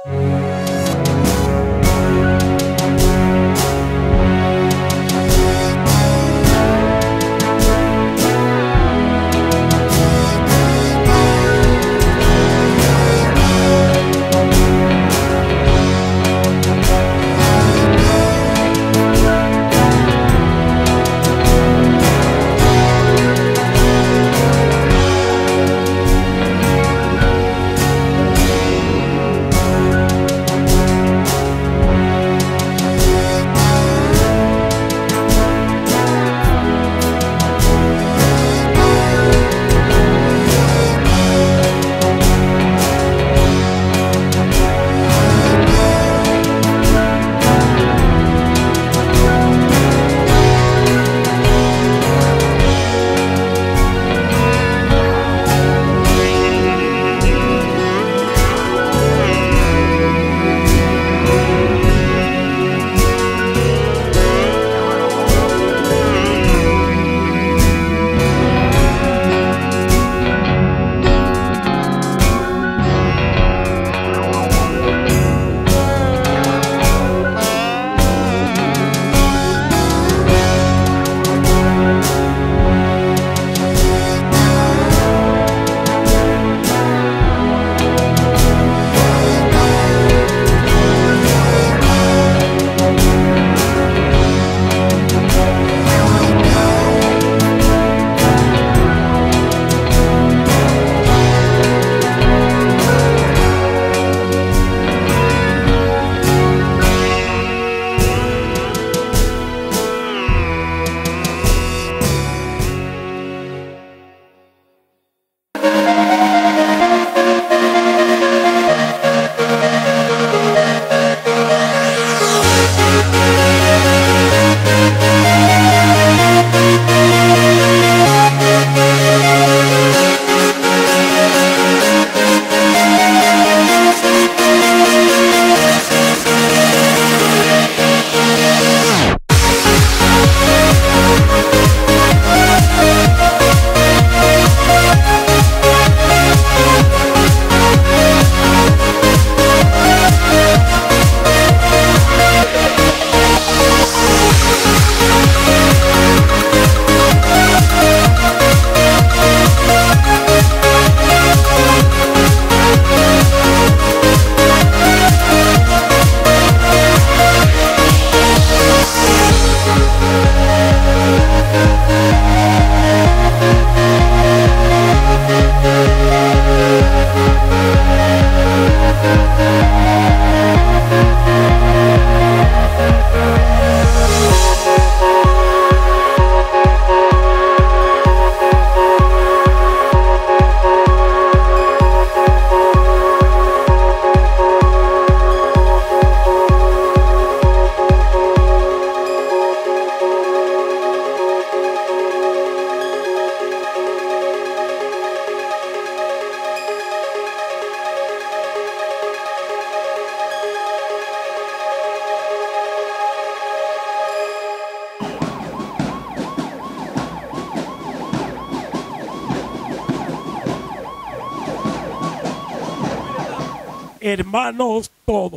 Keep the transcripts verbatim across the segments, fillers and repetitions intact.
Hermanos todos,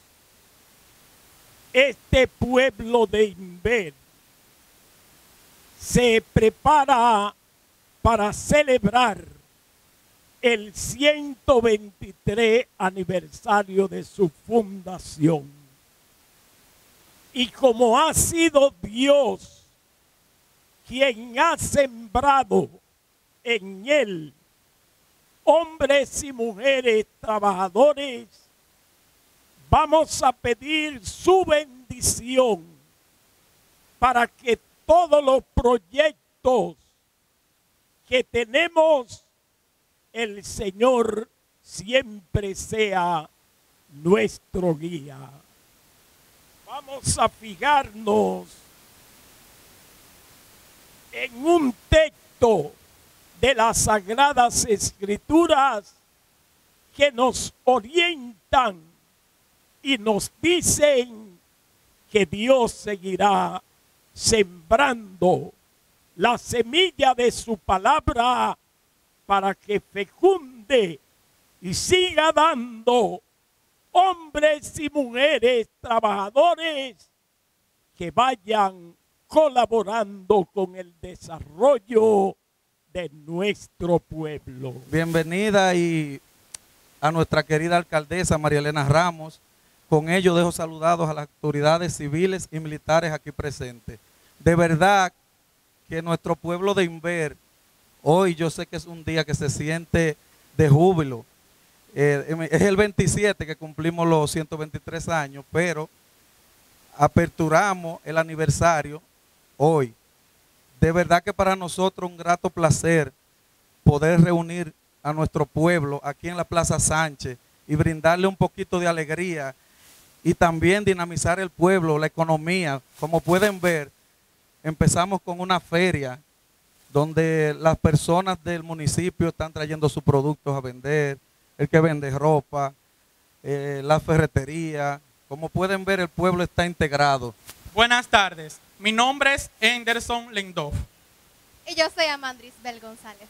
este pueblo de Inver se prepara para celebrar el ciento veintitrés aniversario de su fundación. Y como ha sido Dios quien ha sembrado en él hombres y mujeres trabajadores, vamos a pedir su bendición para que todos los proyectos que tenemos, el Señor siempre sea nuestro guía. Vamos a fijarnos en un texto de las Sagradas Escrituras que nos orientan y nos dicen que Dios seguirá sembrando la semilla de su palabra para que fecunde y siga dando hombres y mujeres trabajadores que vayan colaborando con el desarrollo de nuestro pueblo. Bienvenida y a nuestra querida alcaldesa María Elena Ramos. Con ello dejo saludados a las autoridades civiles y militares aquí presentes. De verdad que nuestro pueblo de Inver, hoy yo sé que es un día que se siente de júbilo. Eh, es el veintisiete que cumplimos los ciento veintitrés años, pero aperturamos el aniversario hoy. De verdad que para nosotros un grato placer poder reunir a nuestro pueblo aquí en la Plaza Sánchez y brindarle un poquito de alegría y también dinamizar el pueblo, la economía. Como pueden ver, empezamos con una feria donde las personas del municipio están trayendo sus productos a vender, el que vende ropa, eh, la ferretería. Como pueden ver, el pueblo está integrado. Buenas tardes, mi nombre es Anderson Lendorf. Y yo soy Amandris Bel González.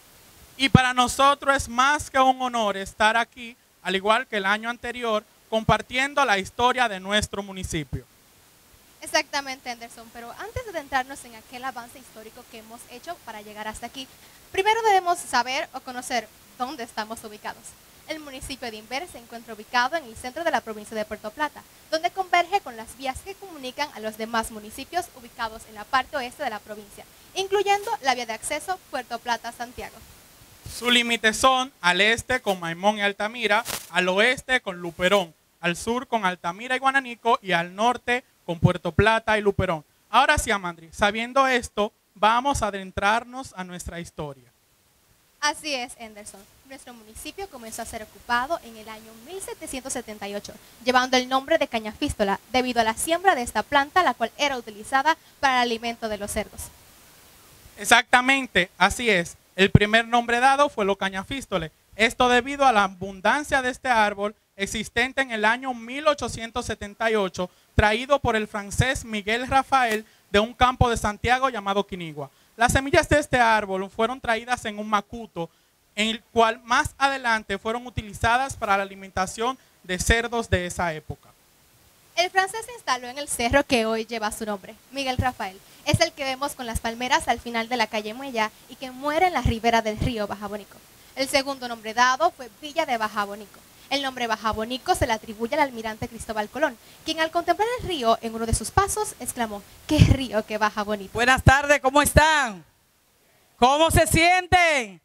Y para nosotros es más que un honor estar aquí, al igual que el año anterior, compartiendo la historia de nuestro municipio. Exactamente, Anderson, pero antes de adentrarnos en aquel avance histórico que hemos hecho para llegar hasta aquí, primero debemos saber o conocer dónde estamos ubicados. El municipio de Inver se encuentra ubicado en el centro de la provincia de Puerto Plata, donde converge con las vías que comunican a los demás municipios ubicados en la parte oeste de la provincia, incluyendo la vía de acceso Puerto Plata-Santiago. Sus límites son al este con Maimón y Altamira, al oeste con Luperón, al sur con Altamira y Guananico y al norte con Puerto Plata y Luperón. Ahora sí, Amandri, sabiendo esto, vamos a adentrarnos a nuestra historia. Así es, Anderson. Nuestro municipio comenzó a ser ocupado en el año mil setecientos setenta y ocho, llevando el nombre de cañafístola debido a la siembra de esta planta, la cual era utilizada para el alimento de los cerdos. Exactamente, así es. El primer nombre dado fue lo cañafístole. Esto debido a la abundancia de este árbol existente en el año mil ochocientos setenta y ocho, traído por el francés Miguel Rafael de un campo de Santiago llamado Quinigua. Las semillas de este árbol fueron traídas en un macuto, en el cual más adelante fueron utilizadas para la alimentación de cerdos de esa época. El francés se instaló en el cerro que hoy lleva su nombre, Miguel Rafael. Es el que vemos con las palmeras al final de la calle Muella y que muere en la ribera del río Bajabonico. El segundo nombre dado fue Villa de Bajabonico. El nombre Bajabonico se le atribuye al almirante Cristóbal Colón, quien al contemplar el río en uno de sus pasos exclamó: ¡qué río que baja bonito! Buenas tardes, ¿cómo están? ¿Cómo se sienten?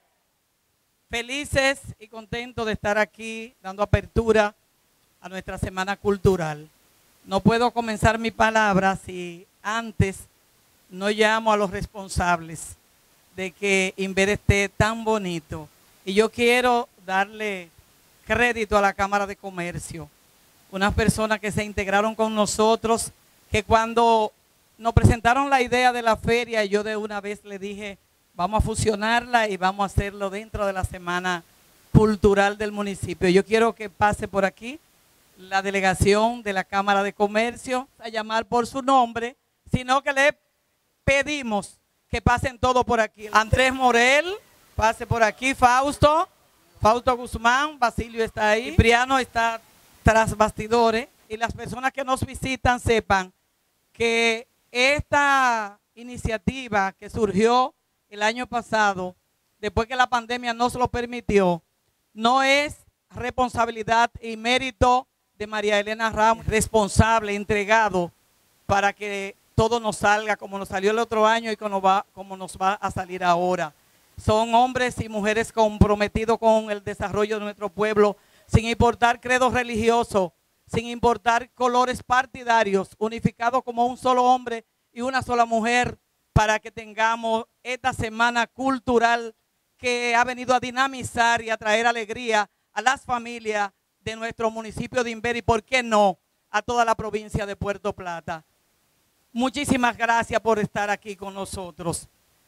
Felices y contentos de estar aquí dando apertura a nuestra Semana Cultural. No puedo comenzar mi palabra si antes no llamo a los responsables de que Inver esté tan bonito. Y yo quiero darle crédito a la Cámara de Comercio, unas personas que se integraron con nosotros, que cuando nos presentaron la idea de la feria, yo de una vez le dije, vamos a fusionarla y vamos a hacerlo dentro de la Semana Cultural del municipio. Yo quiero que pase por aquí la delegación de la Cámara de Comercio, a llamar por su nombre, sino que le pedimos que pasen todos por aquí. Andrés Morel, pase por aquí, Fausto, Fausto Guzmán, Basilio está ahí, Cipriano está tras bastidores, y las personas que nos visitan sepan que esta iniciativa que surgió el año pasado, después que la pandemia nos lo permitió, no es responsabilidad y mérito de María Elena Ramos, responsable, entregado para que todo nos salga como nos salió el otro año y como nos va, como nos va a salir ahora. Son hombres y mujeres comprometidos con el desarrollo de nuestro pueblo, sin importar credo religioso, sin importar colores partidarios, unificados como un solo hombre y una sola mujer, para que tengamos esta semana cultural que ha venido a dinamizar y a traer alegría a las familias de nuestro municipio de Inver y, ¿por qué no?, a toda la provincia de Puerto Plata. Muchísimas gracias por estar aquí con nosotros.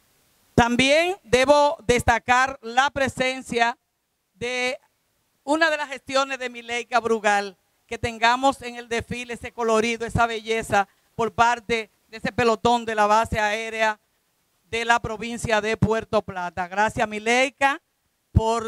También debo destacar la presencia de una de las gestiones de Mileika Brugal, que tengamos en el desfile ese colorido, esa belleza por parte de ese pelotón de la base aérea de la provincia de Puerto Plata. Gracias, Mileika, por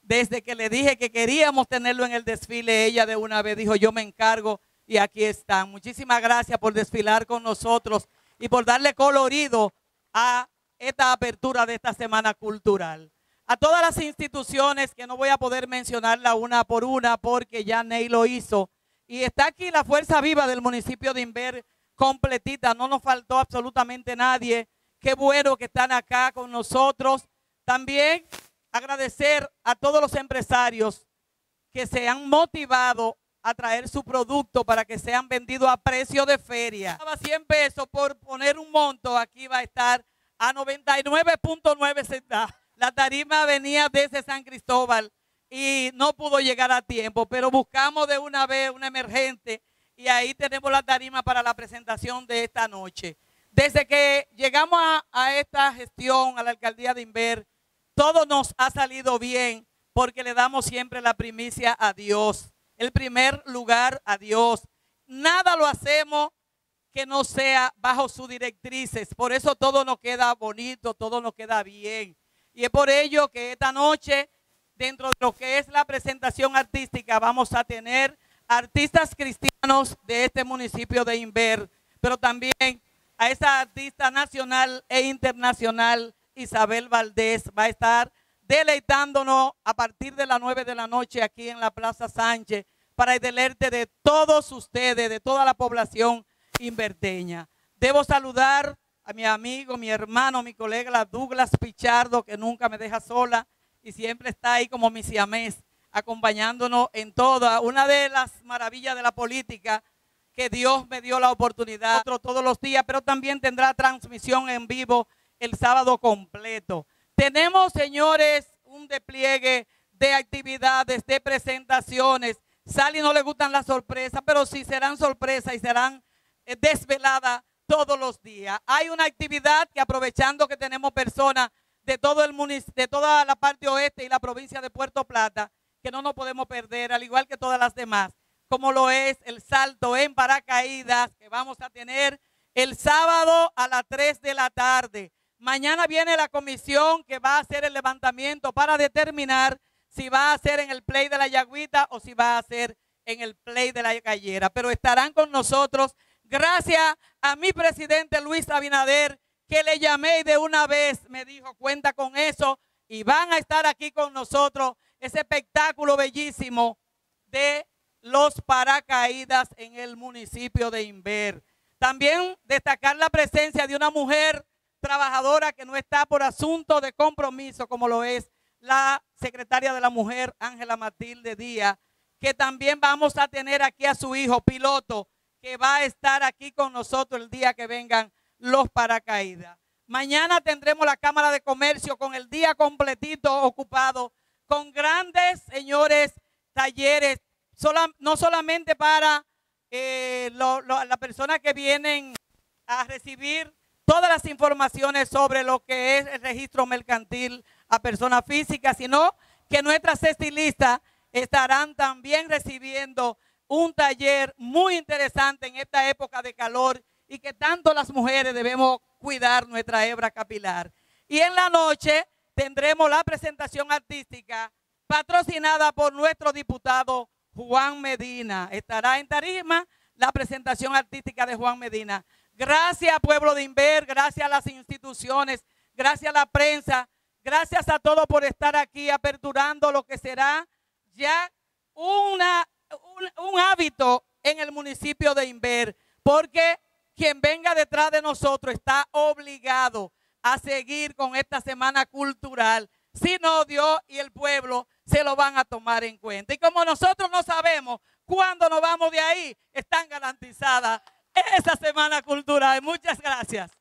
Desde que le dije que queríamos tenerlo en el desfile, ella de una vez dijo, yo me encargo, y aquí están. Muchísimas gracias por desfilar con nosotros y por darle colorido a esta apertura de esta Semana Cultural. A todas las instituciones, que no voy a poder mencionarla una por una porque ya Ney lo hizo, y está aquí la fuerza viva del municipio de Inver completita, no nos faltó absolutamente nadie. Qué bueno que están acá con nosotros. También agradecer a todos los empresarios que se han motivado a traer su producto para que sean vendidos a precio de feria. Estaba cien pesos por poner un monto, aquí va a estar a noventa y nueve punto nueve centavos. La tarima venía desde San Cristóbal y no pudo llegar a tiempo, pero buscamos de una vez una emergente y ahí tenemos la tarima para la presentación de esta noche. Desde que llegamos a, a esta gestión, a la alcaldía de Inver, todo nos ha salido bien porque le damos siempre la primicia a Dios, el primer lugar a Dios. Nada lo hacemos que no sea bajo sus directrices, por eso todo nos queda bonito, todo nos queda bien. Y es por ello que esta noche, dentro de lo que es la presentación artística, vamos a tener artistas cristianos de este municipio de Inver, pero también a esa artista nacional e internacional, Isabel Valdés, va a estar deleitándonos a partir de las nueve de la noche aquí en la Plaza Sánchez para el deleite de todos ustedes, de toda la población inverteña. Debo saludar a mi amigo, mi hermano, mi colega, la Douglas Pichardo, que nunca me deja sola y siempre está ahí como mi siamés, acompañándonos en toda. Una de las maravillas de la política, que Dios me dio la oportunidad todos los días, pero también tendrá transmisión en vivo el sábado completo. Tenemos, señores, un despliegue de actividades, de presentaciones. Sally no le gustan las sorpresas, pero sí serán sorpresas y serán eh, desveladas todos los días. Hay una actividad que, aprovechando que tenemos personas de todo el municipio, de toda la parte oeste y la provincia de Puerto Plata, que no nos podemos perder, al igual que todas las demás, como lo es el salto en paracaídas que vamos a tener el sábado a las tres de la tarde. Mañana viene la comisión que va a hacer el levantamiento para determinar si va a ser en el play de la Yagüita o si va a ser en el play de la Gallera. Pero estarán con nosotros, gracias a mi presidente Luis Abinader, que le llamé y de una vez me dijo, cuenta con eso, y van a estar aquí con nosotros ese espectáculo bellísimo de los paracaídas en el municipio de Inver. También destacar la presencia de una mujer trabajadora que no está por asunto de compromiso, como lo es la secretaria de la Mujer, Ángela Matilde Díaz, que también vamos a tener aquí a su hijo piloto, que va a estar aquí con nosotros el día que vengan los paracaídas. Mañana tendremos la Cámara de Comercio con el día completito ocupado, con grandes, señores, talleres, sola, no solamente para eh, lo, lo, las personas que vienen a recibir todas las informaciones sobre lo que es el registro mercantil a personas físicas, sino que nuestras estilistas estarán también recibiendo un taller muy interesante en esta época de calor y que tanto las mujeres debemos cuidar nuestra hebra capilar. Y en la noche tendremos la presentación artística patrocinada por nuestro diputado Juan Medina. Estará en tarima la presentación artística de Juan Medina. Gracias, pueblo de Inver, gracias a las instituciones, gracias a la prensa, gracias a todos por estar aquí aperturando lo que será ya una, un, un hábito en el municipio de Inver, porque quien venga detrás de nosotros está obligado a seguir con esta semana cultural. Si no, Dios y el pueblo se lo van a tomar en cuenta. Y como nosotros no sabemos cuándo nos vamos de ahí, están garantizadas esa semana cultural. Muchas gracias.